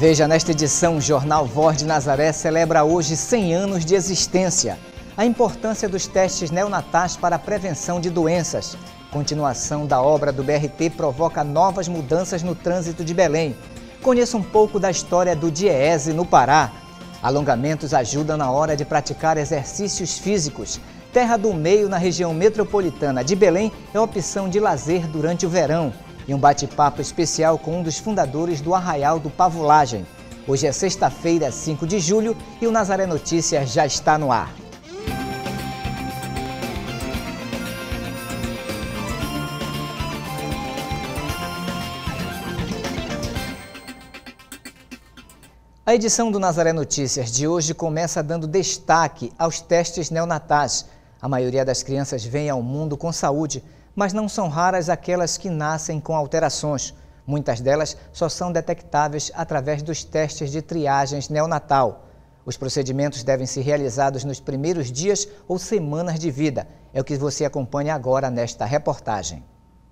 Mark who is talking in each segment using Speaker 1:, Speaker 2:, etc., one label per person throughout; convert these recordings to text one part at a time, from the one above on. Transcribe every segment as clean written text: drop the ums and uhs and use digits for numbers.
Speaker 1: Veja, nesta edição, o Jornal Voz de Nazaré celebra hoje 100 anos de existência. A importância dos testes neonatais para a prevenção de doenças. Continuação da obra do BRT provoca novas mudanças no trânsito de Belém. Conheça um pouco da história do DIEESE no Pará. Alongamentos ajudam na hora de praticar exercícios físicos. Terra do Meio, na região metropolitana de Belém, é opção de lazer durante o verão. E um bate-papo especial com um dos fundadores do Arraial do Pavulagem. Hoje é sexta-feira, 5 de julho, e o Nazaré Notícias já está no ar. A edição do Nazaré Notícias de hoje começa dando destaque aos testes neonatais. A maioria das crianças vem ao mundo com saúde, mas não são raras aquelas que nascem com alterações. Muitas delas só são detectáveis através dos testes de triagens neonatal. Os procedimentos devem ser realizados nos primeiros dias ou semanas de vida. É o que você acompanha agora nesta reportagem.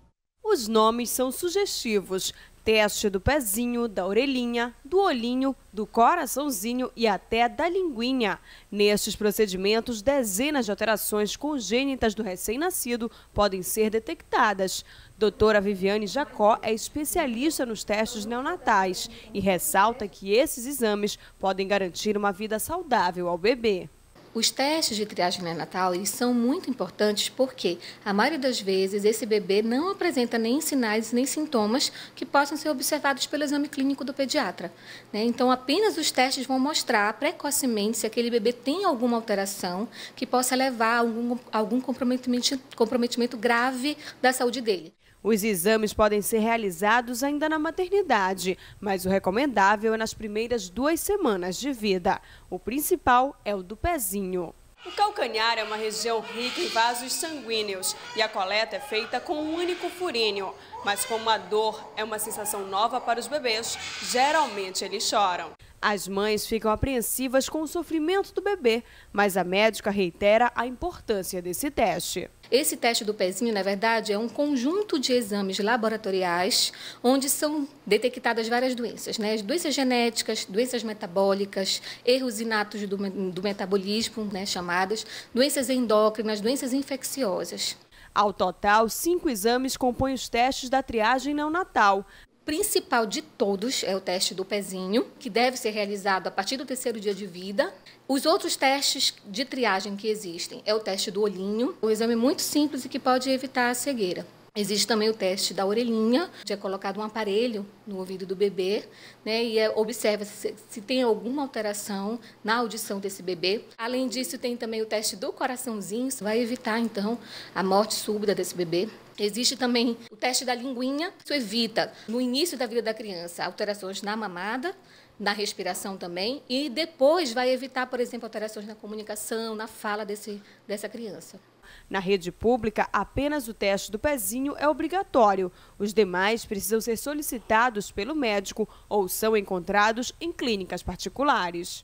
Speaker 2: Os nomes são sugestivos. Teste do pezinho, da orelhinha, do olhinho, do coraçãozinho e até da linguinha. Nestes procedimentos, dezenas de alterações congênitas do recém-nascido podem ser detectadas. Doutora Viviane Jacó é especialista nos testes neonatais e ressalta que esses exames podem garantir uma vida saudável ao bebê.
Speaker 3: Os testes de triagem neonatal são muito importantes porque, a maioria das vezes, esse bebê não apresenta nem sinais nem sintomas que possam ser observados pelo exame clínico do pediatra. Então, apenas os testes vão mostrar precocemente se aquele bebê tem alguma alteração que possa levar a algum comprometimento grave da saúde dele.
Speaker 2: Os exames podem ser realizados ainda na maternidade, mas o recomendável é nas primeiras 2 semanas de vida. O principal é o do pezinho. O calcanhar é uma região rica em vasos sanguíneos e a coleta é feita com um único furinho. Mas como a dor é uma sensação nova para os bebês, geralmente eles choram. As mães ficam apreensivas com o sofrimento do bebê, mas a médica reitera a importância desse teste.
Speaker 3: Esse teste do pezinho, na verdade, é um conjunto de exames laboratoriais onde são detectadas várias doenças, Doenças genéticas, doenças metabólicas, erros inatos do metabolismo, chamadas, doenças endócrinas, doenças infecciosas.
Speaker 2: Ao total, 5 exames compõem os testes da triagem neonatal.
Speaker 3: O principal de todos é o teste do pezinho, que deve ser realizado a partir do 3º dia de vida. Os outros testes de triagem que existem é o teste do olhinho, um exame muito simples e que pode evitar a cegueira. Existe também o teste da orelhinha, onde é colocado um aparelho no ouvido do bebê, e observa se tem alguma alteração na audição desse bebê. Além disso, tem também o teste do coraçãozinho, isso vai evitar, então, a morte súbita desse bebê. Existe também o teste da linguinha, isso evita, no início da vida da criança, alterações na mamada, na respiração também, e depois vai evitar, por exemplo, alterações na comunicação, na fala dessa criança.
Speaker 2: Na rede pública, apenas o teste do pezinho é obrigatório. Os demais precisam ser solicitados pelo médico ou são encontrados em clínicas particulares.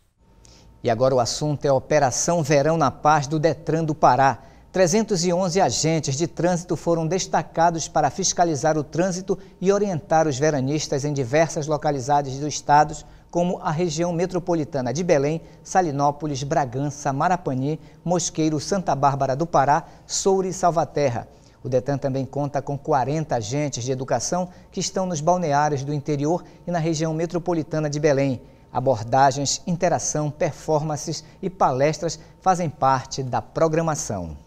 Speaker 1: E agora o assunto é a Operação Verão na Paz do Detran do Pará. 311 agentes de trânsito foram destacados para fiscalizar o trânsito e orientar os veranistas em diversas localidades do estado, como a região metropolitana de Belém, Salinópolis, Bragança, Marapani, Mosqueiro, Santa Bárbara do Pará, Soure e Salvaterra. O Detran também conta com 40 agentes de educação que estão nos balneários do interior e na região metropolitana de Belém. Abordagens, interação, performances e palestras fazem parte da programação.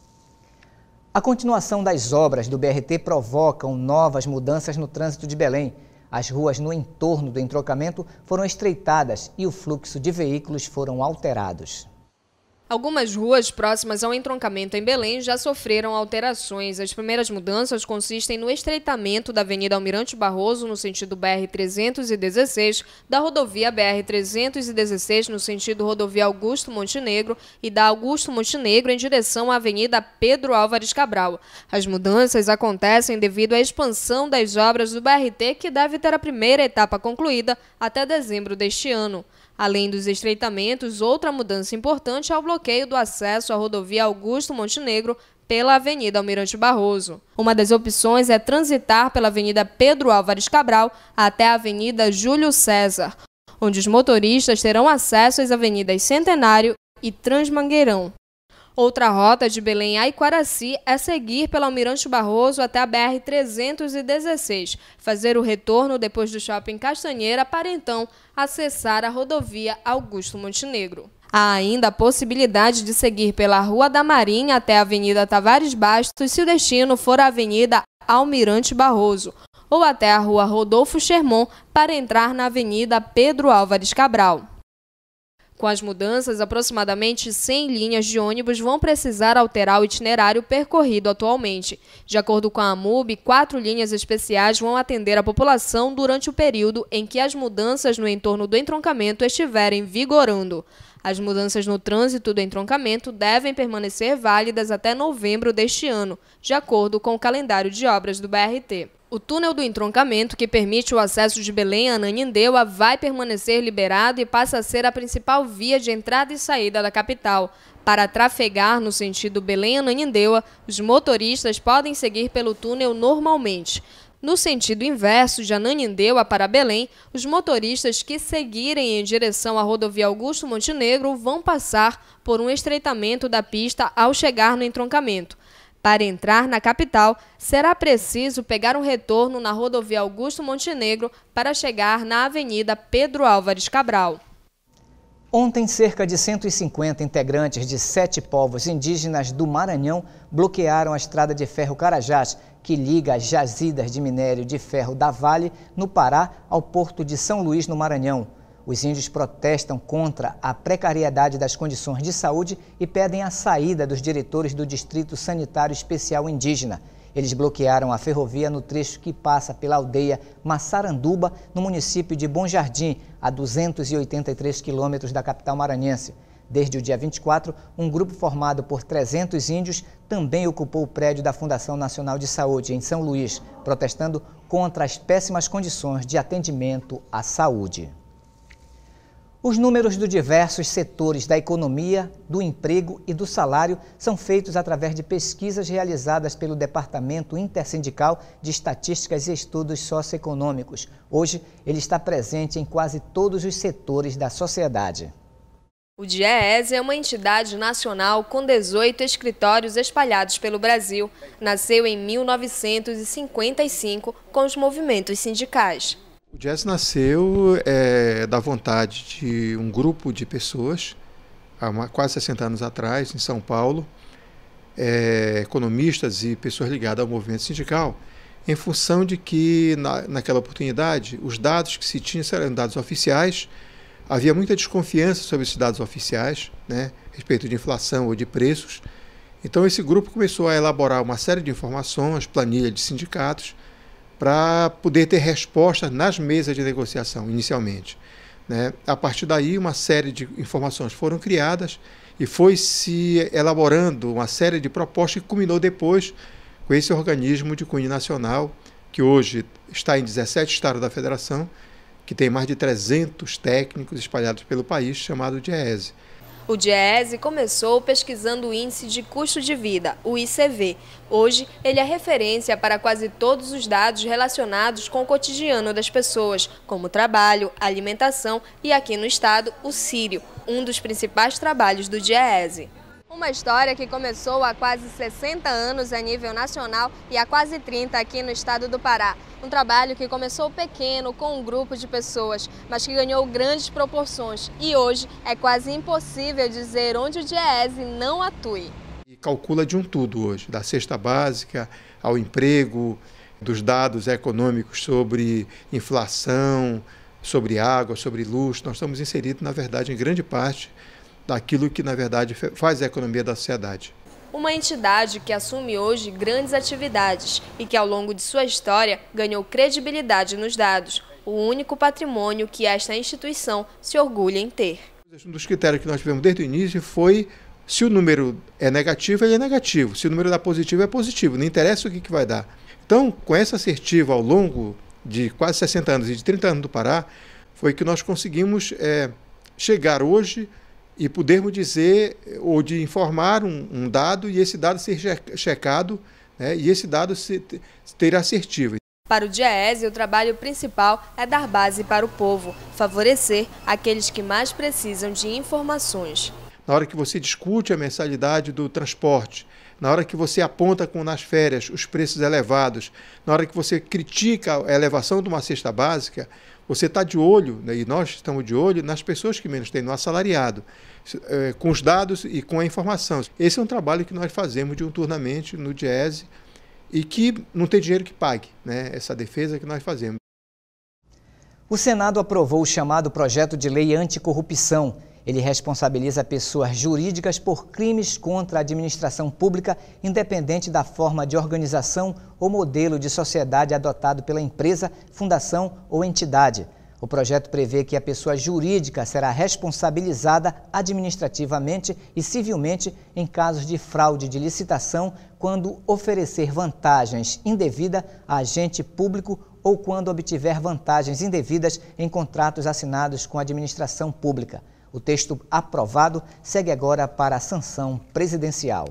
Speaker 1: A continuação das obras do BRT provocam novas mudanças no trânsito de Belém. As ruas no entorno do entrocamento foram estreitadas e o fluxo de veículos foram alterados.
Speaker 4: Algumas ruas próximas ao entroncamento em Belém já sofreram alterações. As primeiras mudanças consistem no estreitamento da Avenida Almirante Barroso, no sentido BR-316, da rodovia BR-316, no sentido rodovia Augusto Montenegro, e da Augusto Montenegro em direção à Avenida Pedro Álvares Cabral. As mudanças acontecem devido à expansão das obras do BRT, que deve ter a primeira etapa concluída até dezembro deste ano. Além dos estreitamentos, outra mudança importante é o bloqueio do acesso à rodovia Augusto Montenegro pela Avenida Almirante Barroso. Uma das opções é transitar pela Avenida Pedro Álvares Cabral até a Avenida Júlio César. onde os motoristas terão acesso às avenidas Centenário e Transmangueirão. Outra rota de Belém a Iquaraci é seguir pela Almirante Barroso até a BR-316, fazer o retorno depois do Shopping Castanheira para então acessar a rodovia Augusto Montenegro. Há ainda a possibilidade de seguir pela Rua da Marinha até a Avenida Tavares Bastos se o destino for a Avenida Almirante Barroso, ou até a Rua Rodolfo Schermon para entrar na Avenida Pedro Álvares Cabral. Com as mudanças, aproximadamente 100 linhas de ônibus vão precisar alterar o itinerário percorrido atualmente. De acordo com a AMUB, 4 linhas especiais vão atender a população durante o período em que as mudanças no entorno do entroncamento estiverem vigorando. As mudanças no trânsito do entroncamento devem permanecer válidas até novembro deste ano, de acordo com o calendário de obras do BRT. O túnel do entroncamento, que permite o acesso de Belém a Ananindeua, vai permanecer liberado e passa a ser a principal via de entrada e saída da capital. Para trafegar no sentido Belém-Ananindeua, os motoristas podem seguir pelo túnel normalmente. No sentido inverso, de Ananindeua para Belém, os motoristas que seguirem em direção à rodovia Augusto Montenegro vão passar por um estreitamento da pista ao chegar no entroncamento. Para entrar na capital, será preciso pegar um retorno na rodovia Augusto Montenegro para chegar na Avenida Pedro Álvares Cabral.
Speaker 1: Ontem, cerca de 150 integrantes de 7 povos indígenas do Maranhão bloquearam a estrada de ferro Carajás, que liga as jazidas de minério de ferro da Vale, no Pará, ao porto de São Luís, no Maranhão. Os índios protestam contra a precariedade das condições de saúde e pedem a saída dos diretores do Distrito Sanitário Especial Indígena. Eles bloquearam a ferrovia no trecho que passa pela aldeia Massaranduba, no município de Bom Jardim, a 283 quilômetros da capital maranhense. Desde o dia 24, um grupo formado por 300 índios também ocupou o prédio da Fundação Nacional de Saúde, em São Luís, protestando contra as péssimas condições de atendimento à saúde. Os números dos diversos setores da economia, do emprego e do salário são feitos através de pesquisas realizadas pelo Departamento Intersindical de Estatísticas e Estudos Socioeconômicos. Hoje, ele está presente em quase todos os setores da sociedade.
Speaker 4: O DIEESE é uma entidade nacional com 18 escritórios espalhados pelo Brasil. Nasceu em 1955 com os movimentos sindicais.
Speaker 5: O DIEESE nasceu da vontade de um grupo de pessoas, há quase 60 anos atrás, em São Paulo, economistas e pessoas ligadas ao movimento sindical, em função de que, naquela oportunidade, os dados que se tinham eram dados oficiais. Havia muita desconfiança sobre esses dados oficiais, a respeito de inflação ou de preços. Então, esse grupo começou a elaborar uma série de informações, planilha de sindicatos, para poder ter respostas nas mesas de negociação, inicialmente. A partir daí, uma série de informações foram criadas e foi se elaborando uma série de propostas que culminou depois com esse organismo de cunho nacional, que hoje está em 17 estados da federação, que tem mais de 300 técnicos espalhados pelo país, chamado DIEESE.
Speaker 4: O DIEESE começou pesquisando o Índice de Custo de Vida, o ICV. Hoje, ele é referência para quase todos os dados relacionados com o cotidiano das pessoas, como trabalho, alimentação e, aqui no estado, o Sírio, um dos principais trabalhos do DIEESE. Uma história que começou há quase 60 anos a nível nacional e há quase 30 aqui no estado do Pará. Um trabalho que começou pequeno com um grupo de pessoas, mas que ganhou grandes proporções e hoje é quase impossível dizer onde o DIEESE não atue.
Speaker 5: E calcula de um tudo hoje, da cesta básica ao emprego, dos dados econômicos sobre inflação, sobre água, sobre luz. Nós estamos inseridos, na verdade, em grande parte daquilo que, na verdade, faz a economia da sociedade.
Speaker 4: Uma entidade que assume hoje grandes atividades e que, ao longo de sua história, ganhou credibilidade nos dados, o único patrimônio que esta instituição se orgulha em ter.
Speaker 5: Um dos critérios que nós tivemos desde o início foi: se o número é negativo, ele é negativo. Se o número dá positivo, é positivo. Não interessa o que vai dar. Então, com essa assertiva ao longo de quase 60 anos e de 30 anos do Pará, foi que nós conseguimos chegar hoje e podermos dizer ou de informar um dado e esse dado ser checado, e esse dado ter assertivo.
Speaker 4: Para o DIEESE, o trabalho principal é dar base para o povo, favorecer aqueles que mais precisam de informações.
Speaker 5: Na hora que você discute a mensalidade do transporte, na hora que você aponta nas férias os preços elevados, na hora que você critica a elevação de uma cesta básica, você está de olho, né, e nós estamos de olho nas pessoas que menos têm, no assalariado, com os dados e com a informação. Esse é um trabalho que nós fazemos diuturnamente no DIEESE e que não tem dinheiro que pague, né, essa defesa que nós fazemos.
Speaker 1: O Senado aprovou o chamado Projeto de Lei Anticorrupção. Ele responsabiliza pessoas jurídicas por crimes contra a administração pública, independente da forma de organização ou modelo de sociedade adotado pela empresa, fundação ou entidade. O projeto prevê que a pessoa jurídica será responsabilizada administrativamente e civilmente em casos de fraude de licitação, quando oferecer vantagens indevidas a agente público ou quando obtiver vantagens indevidas em contratos assinados com a administração pública. O texto aprovado segue agora para a sanção presidencial.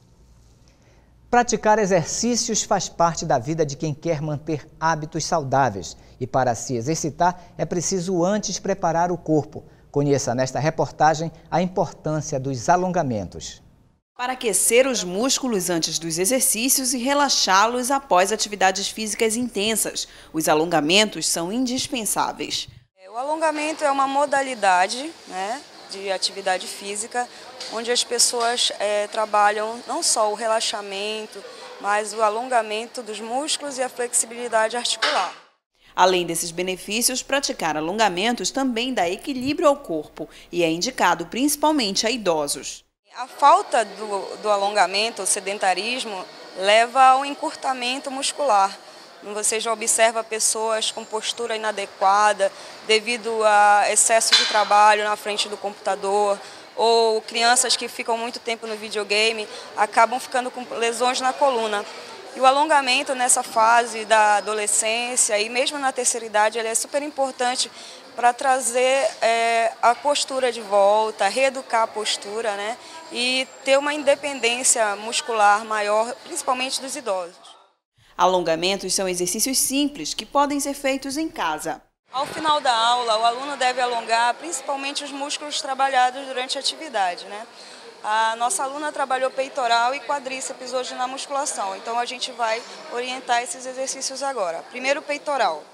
Speaker 1: Praticar exercícios faz parte da vida de quem quer manter hábitos saudáveis. E para se exercitar, é preciso antes preparar o corpo. Conheça nesta reportagem a importância dos alongamentos.
Speaker 6: Para aquecer os músculos antes dos exercícios e relaxá-los após atividades físicas intensas, os alongamentos são indispensáveis.
Speaker 7: O alongamento é uma modalidade, né, de atividade física, onde as pessoas trabalham não só o relaxamento, mas o alongamento dos músculos e a flexibilidade articular.
Speaker 6: Além desses benefícios, praticar alongamentos também dá equilíbrio ao corpo e é indicado principalmente a idosos.
Speaker 7: A falta do alongamento, o sedentarismo, leva ao encurtamento muscular. Você já observa pessoas com postura inadequada devido a excesso de trabalho na frente do computador, ou crianças que ficam muito tempo no videogame acabam ficando com lesões na coluna. E o alongamento nessa fase da adolescência e mesmo na terceira idade ele é super importante para trazer a postura de volta, reeducar a postura, né, e ter uma independência muscular maior, principalmente dos idosos.
Speaker 6: Alongamentos são exercícios simples que podem ser feitos em casa.
Speaker 7: Ao final da aula, o aluno deve alongar principalmente os músculos trabalhados durante a atividade, né? A nossa aluna trabalhou peitoral e quadríceps hoje na musculação, então a gente vai orientar esses exercícios agora. Primeiro, peitoral.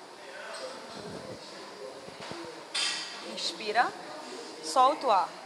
Speaker 7: Inspira, solta o ar.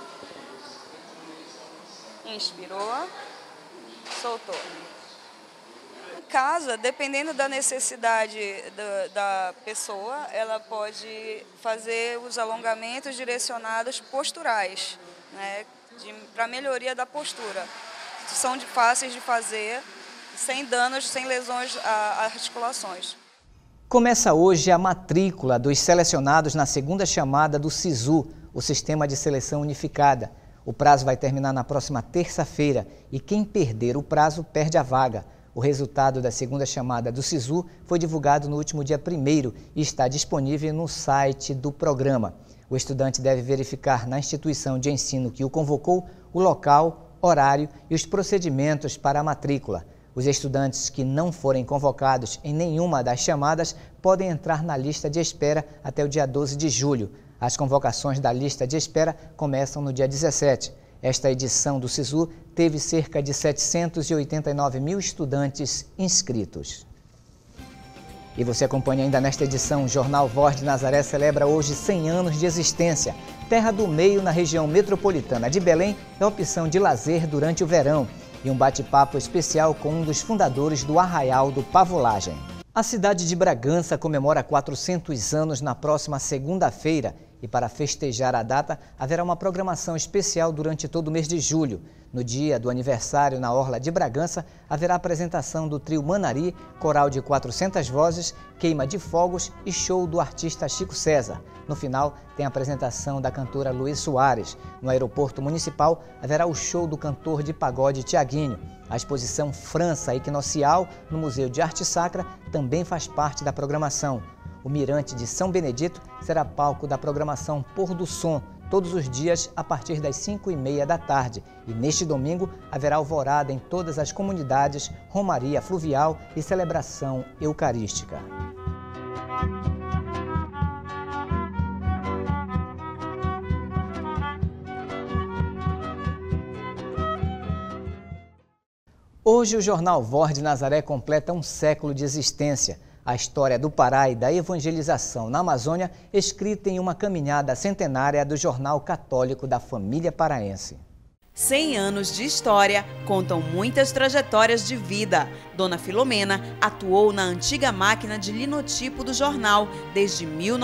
Speaker 7: Inspirou, soltou. Em casa, dependendo da necessidade da pessoa, ela pode fazer os alongamentos direcionados posturais, né, para melhoria da postura. São fáceis de fazer, sem danos, sem lesões a articulações.
Speaker 1: Começa hoje a matrícula dos selecionados na segunda chamada do SISU, o Sistema de Seleção Unificada. O prazo vai terminar na próxima terça-feira e quem perder o prazo perde a vaga. O resultado da segunda chamada do SISU foi divulgado no último dia 1º e está disponível no site do programa. O estudante deve verificar na instituição de ensino que o convocou o local, horário e os procedimentos para a matrícula. Os estudantes que não forem convocados em nenhuma das chamadas podem entrar na lista de espera até o dia 12 de julho. As convocações da lista de espera começam no dia 17. Esta edição do SISU teve cerca de 789 mil estudantes inscritos. E você acompanha ainda nesta edição, o Jornal Voz de Nazaré celebra hoje 100 anos de existência. Terra do Meio, na região metropolitana de Belém, é opção de lazer durante o verão. E um bate-papo especial com um dos fundadores do Arraial do Pavolagem. A cidade de Bragança comemora 400 anos na próxima segunda-feira. E para festejar a data, haverá uma programação especial durante todo o mês de julho. No dia do aniversário na Orla de Bragança, haverá apresentação do trio Manari, coral de 400 vozes, queima de fogos e show do artista Chico César. No final, tem a apresentação da cantora Luiz Soares. No aeroporto municipal, haverá o show do cantor de pagode Tiaguinho. A exposição França Equinocial, no Museu de Arte Sacra, também faz parte da programação. O Mirante de São Benedito será palco da programação Pôr do Som, todos os dias a partir das 5h30 da tarde. E neste domingo haverá alvorada em todas as comunidades, romaria fluvial e celebração eucarística. Hoje o jornal Voz de Nazaré completa um século de existência. A história do Pará e da evangelização na Amazônia, escrita em uma caminhada centenária do Jornal Católico da Família Paraense.
Speaker 6: 100 anos de história contam muitas trajetórias de vida. Dona Filomena atuou na antiga máquina de linotipo do jornal desde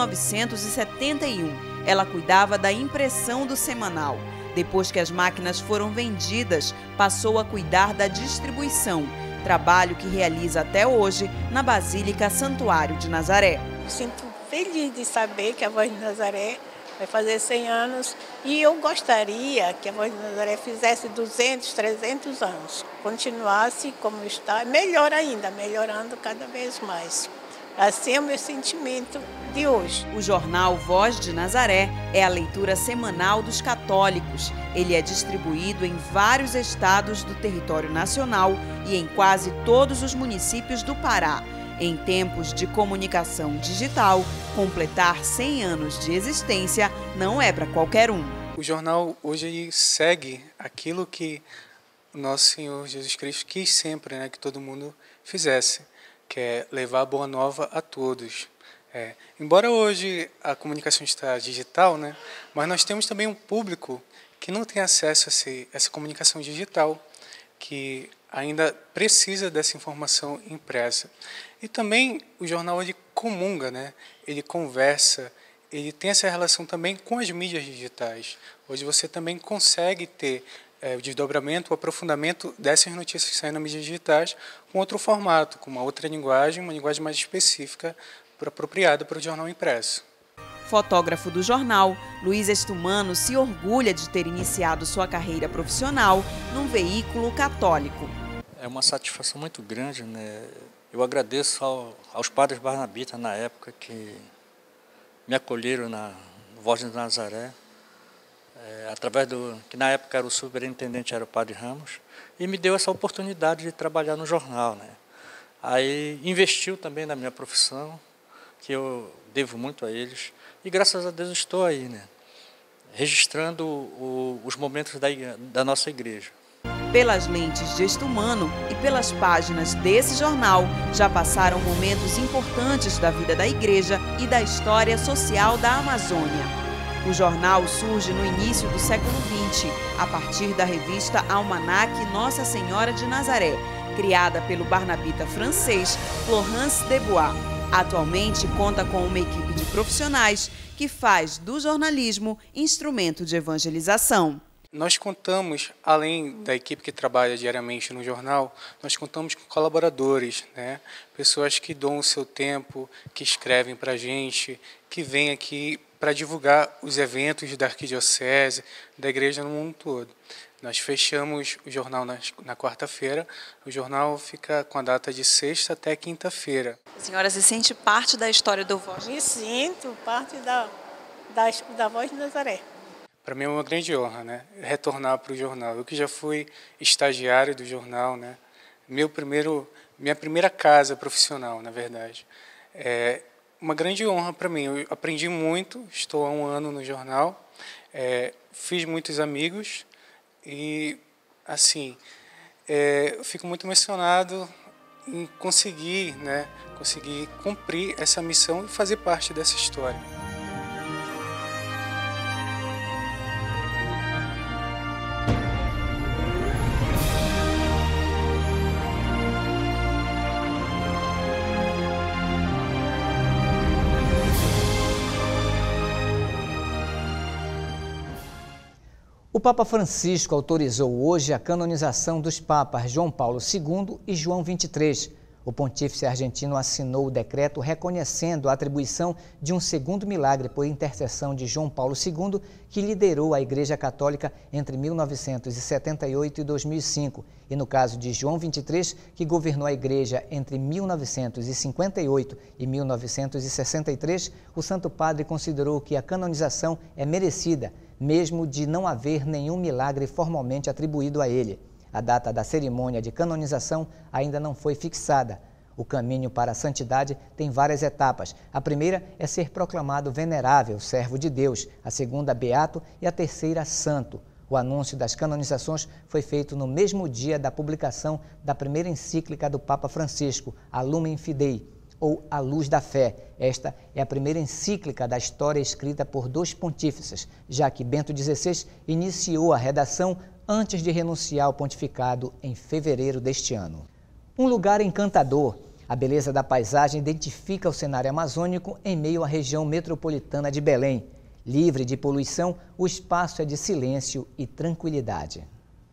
Speaker 6: 1971. Ela cuidava da impressão do semanal. Depois que as máquinas foram vendidas, passou a cuidar da distribuição, trabalho que realiza até hoje na Basílica Santuário de Nazaré.
Speaker 8: Sinto feliz de saber que a Voz de Nazaré vai fazer 100 anos e eu gostaria que a Voz de Nazaré fizesse 200, 300 anos, continuasse como está, melhor ainda, melhorando cada vez mais. Assim é o meu sentimento de hoje.
Speaker 6: O jornal Voz de Nazaré é a leitura semanal dos católicos. Ele é distribuído em vários estados do território nacional e em quase todos os municípios do Pará. Em tempos de comunicação digital, completar 100 anos de existência não é para qualquer um.
Speaker 9: O jornal hoje segue aquilo que o nosso Senhor Jesus Cristo quis sempre, que todo mundo fizesse, que é levar a boa nova a todos. Embora hoje a comunicação está digital, mas nós temos também um público que não tem acesso a essa comunicação digital, que ainda precisa dessa informação impressa. E também o jornal ele comunga, ele conversa, ele tem essa relação também com as mídias digitais. Hoje você também consegue ter o desdobramento, o aprofundamento dessas notícias que saem nas mídias digitais com outro formato, com uma outra linguagem, uma linguagem mais específica, apropriada para o jornal impresso.
Speaker 6: Fotógrafo do jornal, Luiz Estumano se orgulha de ter iniciado sua carreira profissional num veículo católico.
Speaker 10: É uma satisfação muito grande, Eu agradeço aos padres barnabitas na época que me acolheram na Voz de Nazaré, através que na época era o superintendente, era o padre Ramos, e me deu essa oportunidade de trabalhar no jornal. Aí investiu também na minha profissão, que eu devo muito a eles, e graças a Deus estou aí, registrando os momentos da nossa igreja.
Speaker 6: Pelas lentes de Estumano e pelas páginas desse jornal, já passaram momentos importantes da vida da igreja e da história social da Amazônia. O jornal surge no início do século XX, a partir da revista Almanac Nossa Senhora de Nazaré, criada pelo barnabita francês Florence Debois. Atualmente conta com uma equipe de profissionais que faz do jornalismo instrumento de evangelização.
Speaker 9: Nós contamos, além da equipe que trabalha diariamente no jornal, nós contamos com colaboradores, pessoas que doam o seu tempo, que escrevem para a gente, que vêm aqui para divulgar os eventos da arquidiocese, da igreja no mundo todo. Nós fechamos o jornal na quarta-feira, o jornal fica com a data de sexta até quinta-feira.
Speaker 6: A senhora se sente parte da história do Voz?
Speaker 8: Me sinto parte da Voz de Nazaré.
Speaker 9: Para mim é uma grande honra, retornar para o jornal. Eu que já fui estagiário do jornal, minha primeira casa profissional, na verdade. É uma grande honra para mim. Eu aprendi muito, estou há 1 ano no jornal, fiz muitos amigos e, assim, eu fico muito emocionado em conseguir cumprir essa missão e fazer parte dessa história.
Speaker 1: O Papa Francisco autorizou hoje a canonização dos papas João Paulo II e João XXIII. O pontífice argentino assinou o decreto reconhecendo a atribuição de um segundo milagre por intercessão de João Paulo II, que liderou a Igreja Católica entre 1978 e 2005, e no caso de João XXIII, que governou a Igreja entre 1958 e 1963, o Santo Padre considerou que a canonização é merecida. mesmo de não haver nenhum milagre formalmente atribuído a ele. A data da cerimônia de canonização ainda não foi fixada. O caminho para a santidade tem várias etapas. A primeira é ser proclamado venerável, servo de Deus, a segunda, beato, e a terceira, santo. O anúncio das canonizações foi feito no mesmo dia da publicação da primeira encíclica do Papa Francisco, a Lumen Fidei, ou A Luz da Fé. Esta é a primeira encíclica da história escrita por 2 pontífices, já que Bento XVI iniciou a redação antes de renunciar ao pontificado em fevereiro deste ano. Um lugar encantador. A beleza da paisagem identifica o cenário amazônico em meio à região metropolitana de Belém. Livre de poluição, o espaço é de silêncio e tranquilidade.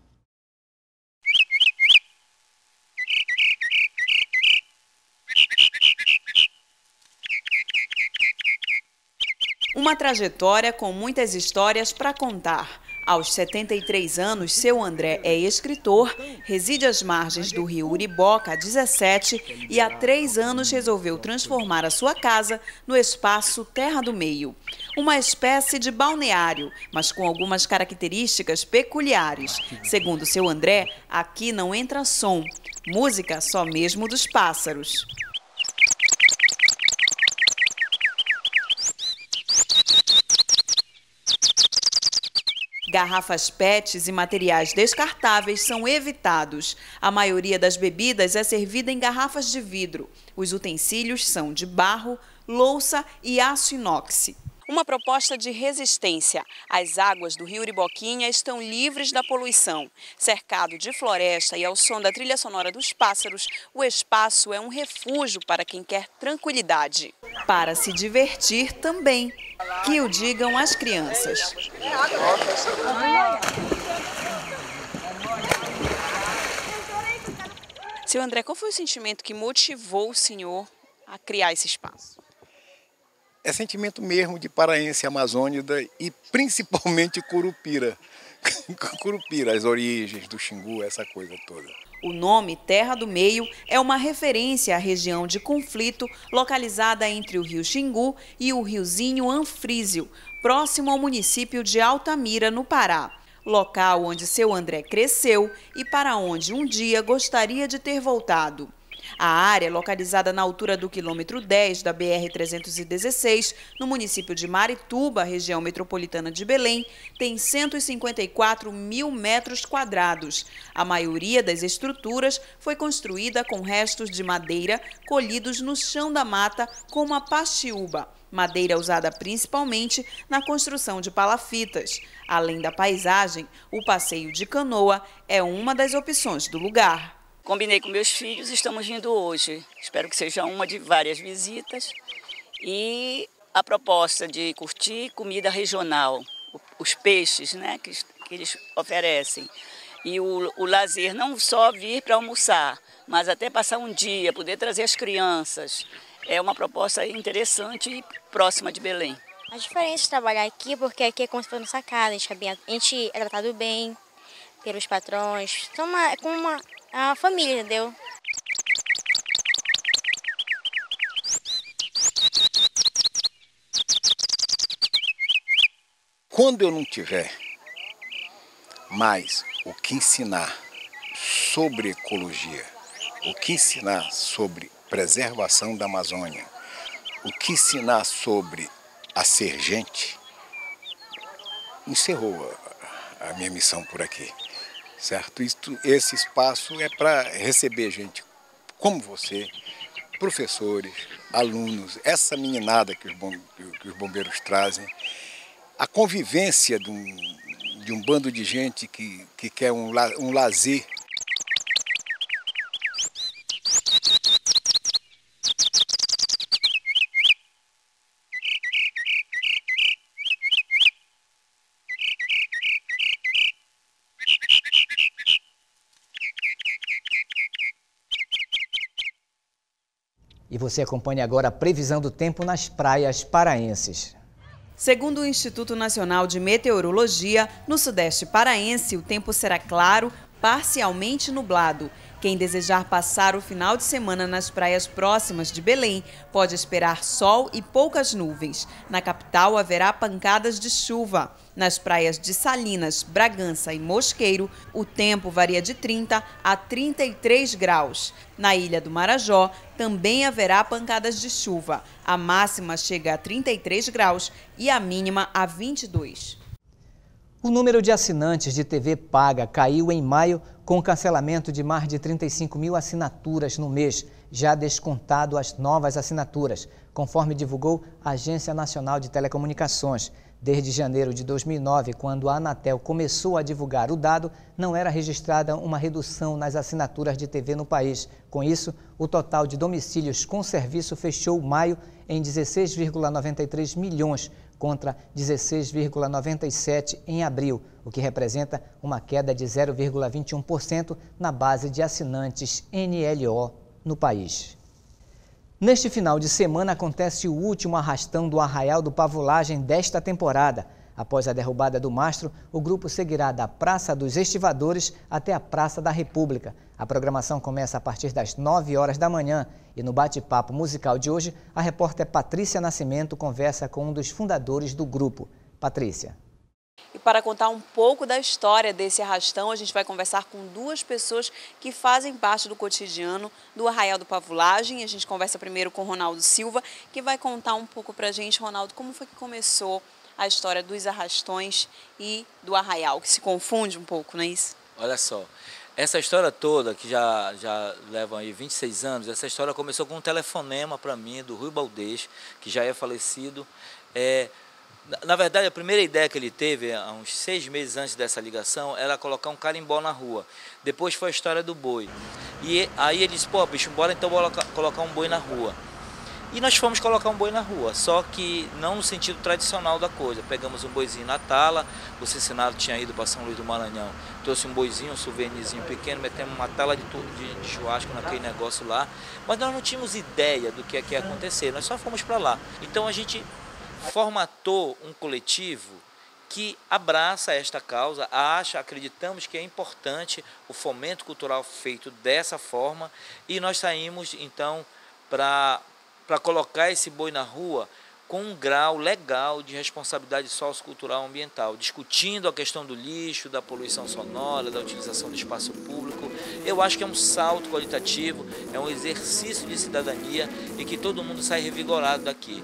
Speaker 6: Uma trajetória com muitas histórias para contar. Aos 73 anos, seu André é escritor, reside às margens do rio Uriboca há 17 e há 3 anos resolveu transformar a sua casa no espaço Terra do Meio. Uma espécie de balneário, mas com algumas características peculiares. Segundo seu André, aqui não entra som, música só mesmo dos pássaros. Garrafas PETs e materiais descartáveis são evitados. A maioria das bebidas é servida em garrafas de vidro. Os utensílios são de barro, louça e aço inox. Uma proposta de resistência. As águas do rio Uriboquinha estão livres da poluição. Cercado de floresta e ao som da trilha sonora dos pássaros, o espaço é um refúgio para quem quer tranquilidade. Para se divertir também. Que o digam as crianças. Seu André, qual foi o sentimento que motivou o senhor a criar esse espaço?
Speaker 11: É sentimento mesmo de paraense amazônida e principalmente Curupira. Curupira, as origens do Xingu, essa coisa toda.
Speaker 6: O nome Terra do Meio é uma referência à região de conflito localizada entre o rio Xingu e o riozinho Anfrísio, próximo ao município de Altamira, no Pará. Local onde seu André cresceu e para onde um dia gostaria de ter voltado. A área, localizada na altura do quilômetro 10 da BR-316, no município de Marituba, região metropolitana de Belém, tem 154 mil metros quadrados. A maioria das estruturas foi construída com restos de madeira colhidos no chão da mata, como a paxiúba, madeira usada principalmente na construção de palafitas. Além da paisagem, o passeio de canoa é uma das opções do lugar.
Speaker 12: Combinei com meus filhos, estamos vindo hoje. Espero que seja uma de várias visitas. E a proposta de curtir comida regional, os peixes, né, que eles oferecem. E o lazer, não só vir para almoçar, mas até passar um dia, poder trazer as crianças. É uma proposta interessante e próxima de Belém.
Speaker 13: A diferença de trabalhar aqui, porque aqui é como se fosse nossa casa, a gente é tratado bem pelos patrões. Então, é como a família, entendeu?
Speaker 11: Quando eu não tiver mais o que ensinar sobre ecologia, o que ensinar sobre preservação da Amazônia, o que ensinar sobre a ser gente, encerrou a minha missão por aqui. Certo? Esse espaço é para receber gente como você, professores, alunos, essa meninada que os bombeiros trazem, a convivência de um bando de gente que quer um lazer.
Speaker 1: E você acompanha agora a previsão do tempo nas praias paraenses.
Speaker 6: Segundo o Instituto Nacional de Meteorologia, no sudeste paraense o tempo será claro, parcialmente nublado. Quem desejar passar o final de semana nas praias próximas de Belém pode esperar sol e poucas nuvens. Na capital haverá pancadas de chuva. Nas praias de Salinas, Bragança e Mosqueiro, o tempo varia de 30 a 33 graus. Na Ilha do Marajó, também haverá pancadas de chuva. A máxima chega a 33 graus e a mínima a 22.
Speaker 1: O número de assinantes de TV paga caiu em maio com o cancelamento de mais de 35 mil assinaturas no mês, já descontado as novas assinaturas, conforme divulgou a Agência Nacional de Telecomunicações. Desde janeiro de 2009, quando a Anatel começou a divulgar o dado, não era registrada uma redução nas assinaturas de TV no país. Com isso, o total de domicílios com serviço fechou maio em 16,93 milhões, contra 16,97 em abril, o que representa uma queda de 0,21% na base de assinantes NLO no país. Neste final de semana acontece o último arrastão do Arraial do Pavulagem desta temporada. Após a derrubada do mastro, o grupo seguirá da Praça dos Estivadores até a Praça da República. A programação começa a partir das 9 horas da manhã e no bate-papo musical de hoje, a repórter Patrícia Nascimento conversa com um dos fundadores do grupo. Patrícia.
Speaker 14: E para contar um pouco da história desse arrastão, a gente vai conversar com duas pessoas que fazem parte do cotidiano do Arraial do Pavulagem. A gente conversa primeiro com o Ronaldo Silva, que vai contar um pouco para a gente, Ronaldo, como foi que começou a história dos arrastões e do Arraial, que se confunde um pouco, não é isso?
Speaker 15: Olha só, essa história toda, que já levam aí 26 anos, essa história começou com um telefonema para mim do Rui Baldez, que já é falecido. Na verdade, a primeira ideia que ele teve, há uns 6 meses antes dessa ligação, era colocar um carimbó na rua. Depois foi a história do boi. E aí ele disse, pô, bicho, bora então colocar um boi na rua. E nós fomos colocar um boi na rua, só que não no sentido tradicional da coisa. Pegamos um boizinho na tala, o Cincinnati tinha ido para São Luís do Maranhão, trouxe um boizinho, um souvenirzinho pequeno, metemos uma tala de churrasco naquele negócio lá, mas nós não tínhamos ideia do que ia acontecer, nós só fomos para lá. Então a gente formatou um coletivo que abraça esta causa, acreditamos que é importante o fomento cultural feito dessa forma e nós saímos então para colocar esse boi na rua com um grau legal de responsabilidade sociocultural ambiental, discutindo a questão do lixo, da poluição sonora, da utilização do espaço público. Eu acho que é um salto qualitativo, é um exercício de cidadania e que todo mundo sai revigorado daqui.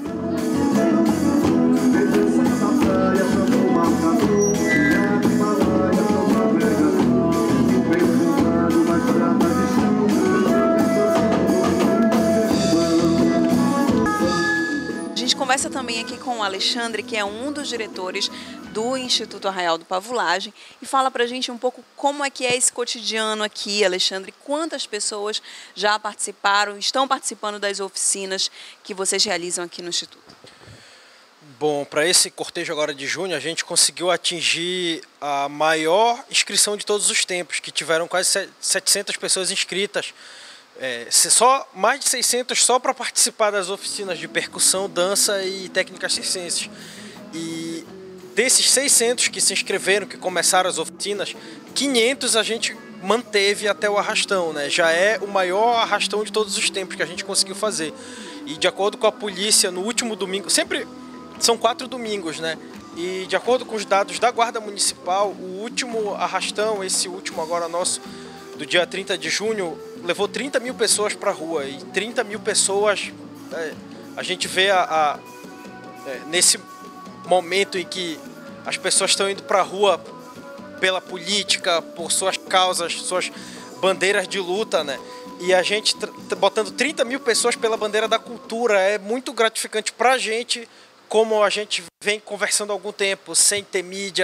Speaker 14: Conversa também aqui com o Alexandre, que é um dos diretores do Instituto Arraial do Pavulagem, e fala pra gente um pouco como é que é esse cotidiano aqui, Alexandre, quantas pessoas já participaram, estão participando das oficinas que vocês realizam aqui no Instituto.
Speaker 16: Bom, para esse cortejo agora de junho, a gente conseguiu atingir a maior inscrição de todos os tempos, que tiveram quase 700 pessoas inscritas. Só mais de 600 só para participar das oficinas de percussão, dança e técnicas circenses. E desses 600 que se inscreveram, que começaram as oficinas, 500 a gente manteve até o arrastão, né? Já é o maior arrastão de todos os tempos que a gente conseguiu fazer. E de acordo com a polícia, no último domingo, sempre são 4 domingos, né? E de acordo com os dados da Guarda Municipal, o último arrastão, esse último agora nosso, do dia 30 de junho, levou 30 mil pessoas para a rua. E 30 mil pessoas, a gente vê nesse momento em que as pessoas estão indo para a rua pela política, por suas causas, suas bandeiras de luta, né? E a gente botando 30 mil pessoas pela bandeira da cultura é muito gratificante para a gente, como a gente vem conversando há algum tempo, sem ter mídia,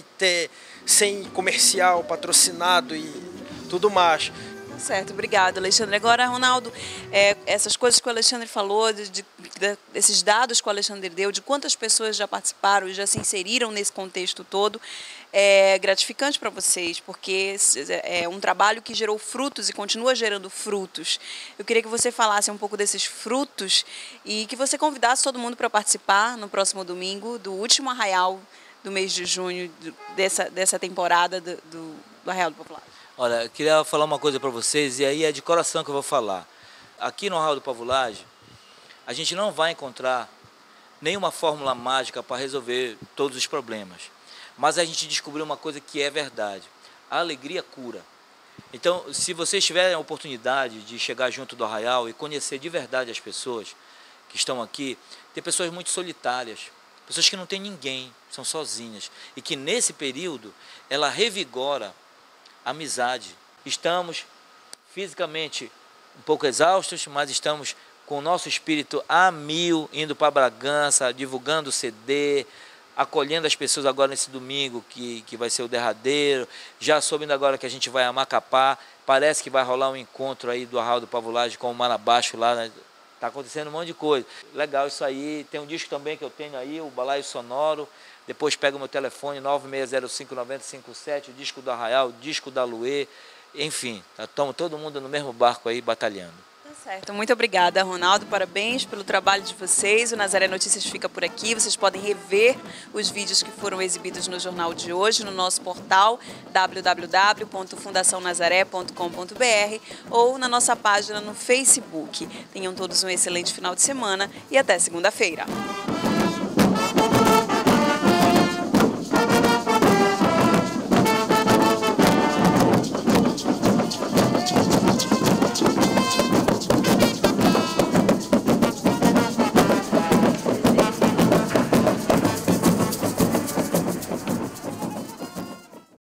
Speaker 16: sem comercial patrocinado e tudo mais.
Speaker 14: Certo, obrigado, Alexandre. Agora, Ronaldo, essas coisas que o Alexandre falou, desses dados que o Alexandre deu, de quantas pessoas já participaram e já se inseriram nesse contexto todo, é gratificante para vocês, porque é um trabalho que gerou frutos e continua gerando frutos. Eu queria que você falasse um pouco desses frutos e que você convidasse todo mundo para participar no próximo domingo do último Arraial do mês de junho dessa temporada do Arraial do Pavulagem.
Speaker 15: Olha, eu queria falar uma coisa para vocês, e aí é de coração que eu vou falar. Aqui no Arraial do Pavulagem, a gente não vai encontrar nenhuma fórmula mágica para resolver todos os problemas. Mas a gente descobriu uma coisa que é verdade. A alegria cura. Então, se vocês tiverem a oportunidade de chegar junto do Arraial e conhecer de verdade as pessoas que estão aqui, tem pessoas muito solitárias, pessoas que não têm ninguém, são sozinhas. E que nesse período, ela revigora a amizade. Estamos fisicamente um pouco exaustos, mas estamos com o nosso espírito a mil, indo para Bragança, divulgando o CD, acolhendo as pessoas agora nesse domingo, que vai ser o derradeiro. Já soube agora que a gente vai a Macapá, parece que vai rolar um encontro aí do Arraial do Pavulagem com o Manabaixo lá, né? Tá acontecendo um monte de coisa. Legal isso aí. Tem um disco também que eu tenho aí, o Balaio Sonoro. Depois pega o meu telefone, 9605-9057, o disco do Arraial, o disco da Luê. Enfim, estamos todo mundo no mesmo barco aí, batalhando.
Speaker 14: Tá certo. Muito obrigada, Ronaldo. Parabéns pelo trabalho de vocês. O Nazaré Notícias fica por aqui. Vocês podem rever os vídeos que foram exibidos no jornal de hoje no nosso portal www.fundacionazaré.com.br ou na nossa página no Facebook. Tenham todos um excelente final de semana e até segunda-feira.